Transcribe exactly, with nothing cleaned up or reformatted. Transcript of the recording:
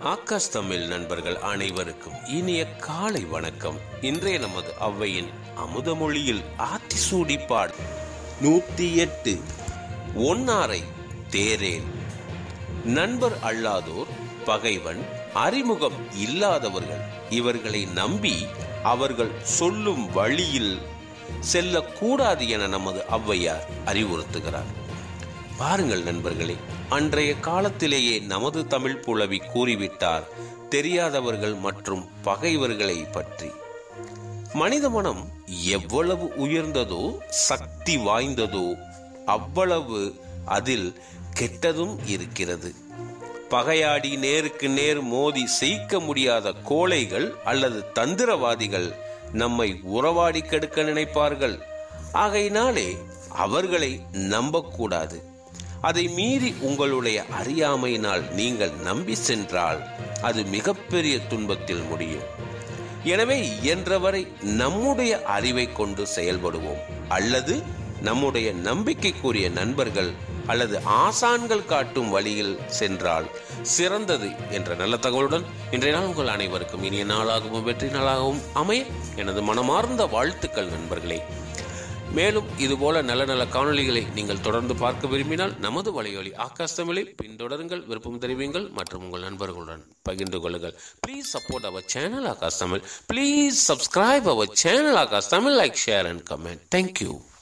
ஆகாஷ் தமிழ் நண்பர்கள் அனைவருக்கும் இனிய காலை வணக்கம். இன்றைய நமது அவ்வையின் அமுதமொழியில் ஆத்திசூடி பாட நூத்தி எட்டு. ஒன்னாரை தேரேன். நண்பர் அல்லாதோர் பகைவன், அறிமுகம் இல்லாதவர்கள் இவர்களை நம்பி அவர்கள் சொல்லும் வழியில் செல்லக்கூடாது என நமது ஔவையார் அறிவுறுத்துகிறார். பாருங்கள் நண்பர்களே, அன்றைய காலத்திலேயே நமது தமிழ் புலவி கூறிவிட்டார் தெரியாதவர்கள் மற்றும் பகைவர்களை பற்றி. மனித மனம் எவ்வளவு உயர்ந்ததோ, சக்தி வாய்ந்ததோ, அவ்வளவு அதில் கெட்டதும் இருக்கிறது. பகையாடி நேருக்கு நேர் மோதி செய்ய முடியாத கோழைகள் அல்லது தந்திரவாதிகள் நம்மை உறவாடி கெடுக்க நினைப்பார்கள். ஆகையினாலே அவர்களை நம்பக்கூடாது. அதை மீறி உங்களுடைய அறியாமையினால் நீங்கள் நம்பி சென்றால் அது மிகப்பெரிய துன்பத்தில் முடியும். எனவே இயன்றவரை நம்முடைய அறிவை கொண்டு செயல்படுவோம், அல்லது நம்முடைய நம்பிக்கைக்குரிய நண்பர்கள் அல்லது ஆசான்கள் காட்டும் வழியில் சென்றால் சிறந்தது என்ற நல்ல தகவலுடன் இன்றைய நாள் உங்கள் அனைவருக்கும் இனிய நாளாகவும் வெற்றி நாளாகவும் அமைய எனது மனமார்ந்த வாழ்த்துக்கள் நண்பர்களே. மேலும் இதுபோல நல்ல நல்ல காணொலிகளை நீங்கள் தொடர்ந்து பார்க்க விரும்பினால் நமது வலையொலி ஆகாஷ் தமிழை பின்தொடருங்கள், விருப்பம் தெரிவிங்கள் மற்றும் உங்கள் நண்பர்களுடன் பகிர்ந்து கொள்ளுங்கள். Please support our channel Akash Tamil. Please subscribe our channel Akash Tamil. Like, share and comment. Thank you.